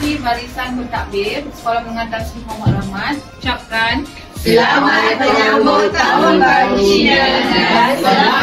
mewakili barisan bertakbir Sekolah Menengah Tasnif Muhammad Rahmat ucapkan Selamat menyambut Tahun Baru Cina dan selamat